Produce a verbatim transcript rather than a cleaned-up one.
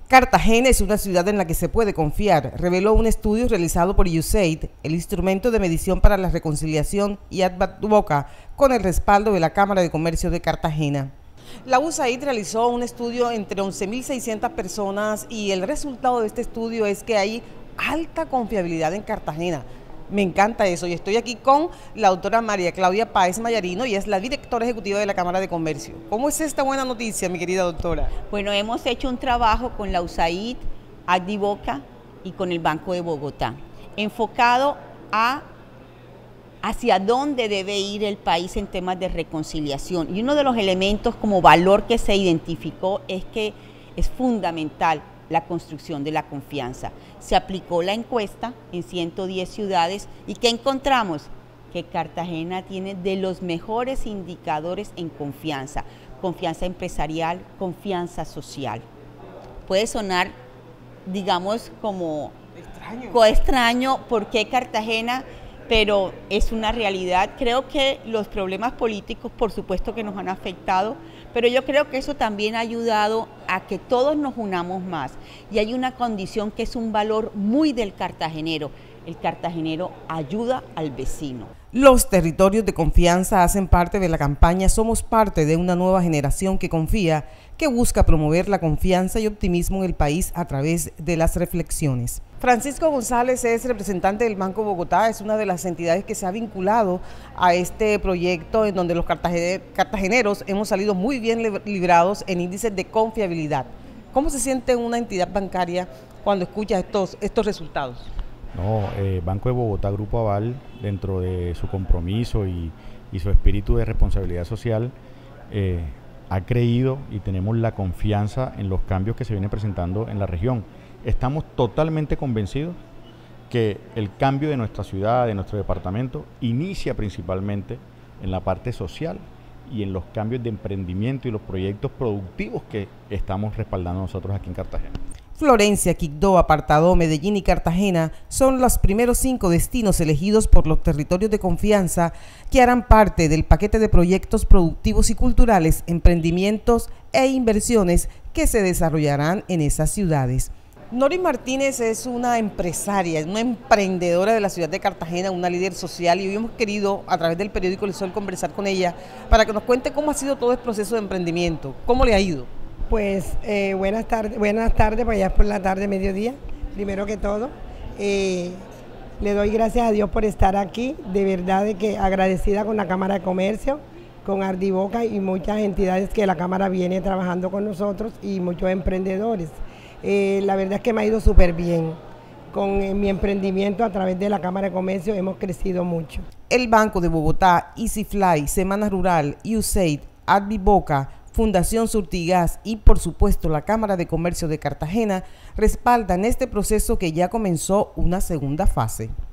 Cartagena es una ciudad en la que se puede confiar, reveló un estudio realizado por U S A I D, el Instrumento de Medición para la Reconciliación y Advoca, con el respaldo de la Cámara de Comercio de Cartagena. La U S A I D realizó un estudio entre once mil seiscientas personas y el resultado de este estudio es que hay alta confiabilidad en Cartagena. Me encanta eso y estoy aquí con la doctora María Claudia Páez Mayarino y es la directora ejecutiva de la Cámara de Comercio. ¿Cómo es esta buena noticia, mi querida doctora? Bueno, hemos hecho un trabajo con la U S A I D, Advoca y con el Banco de Bogotá, enfocado a hacia dónde debe ir el país en temas de reconciliación. Y uno de los elementos como valor que se identificó es que es fundamental la construcción de la confianza. Se aplicó la encuesta en ciento diez ciudades y ¿qué encontramos? Que Cartagena tiene de los mejores indicadores en confianza, confianza empresarial, confianza social. Puede sonar, digamos, como extraño, extraño ¿por qué Cartagena? Pero es una realidad. Creo que los problemas políticos, por supuesto que nos han afectado, pero yo creo que eso también ha ayudado a que todos nos unamos más. Y hay una condición que es un valor muy del cartagenero. El cartagenero ayuda al vecino. Los territorios de confianza hacen parte de la campaña Somos parte de una nueva generación que confía, que busca promover la confianza y optimismo en el país a través de las reflexiones. Francisco González es representante del Banco Bogotá, es una de las entidades que se ha vinculado a este proyecto en donde los cartageneros hemos salido muy bien librados en índices de confiabilidad. ¿Cómo se siente una entidad bancaria cuando escucha estos, estos resultados? No, eh, Banco de Bogotá, Grupo Aval, dentro de su compromiso y, y su espíritu de responsabilidad social, eh, ha creído y tenemos la confianza en los cambios que se vienen presentando en la región. Estamos totalmente convencidos que el cambio de nuestra ciudad, de nuestro departamento, inicia principalmente en la parte social y en los cambios de emprendimiento y los proyectos productivos que estamos respaldando nosotros aquí en Cartagena. Florencia, Quibdó, Apartadó, Medellín y Cartagena son los primeros cinco destinos elegidos por los territorios de confianza que harán parte del paquete de proyectos productivos y culturales, emprendimientos e inversiones que se desarrollarán en esas ciudades. Nori Martínez es una empresaria, es una emprendedora de la ciudad de Cartagena, una líder social y hoy hemos querido a través del periódico El Sol conversar con ella para que nos cuente cómo ha sido todo el proceso de emprendimiento, cómo le ha ido. Pues eh, buenas tardes, buenas tardes, pues ya es por la tarde, mediodía, primero que todo. Eh, le doy gracias a Dios por estar aquí, de verdad de que agradecida con la Cámara de Comercio, con Advoca y muchas entidades que la Cámara viene trabajando con nosotros y muchos emprendedores. Eh, la verdad es que me ha ido súper bien. Con eh, mi emprendimiento a través de la Cámara de Comercio hemos crecido mucho. El Banco de Bogotá, EasyFly, Semana Rural, U S A I D, Advoca, Fundación Surtigas y por supuesto la Cámara de Comercio de Cartagena respaldan este proceso que ya comenzó una segunda fase.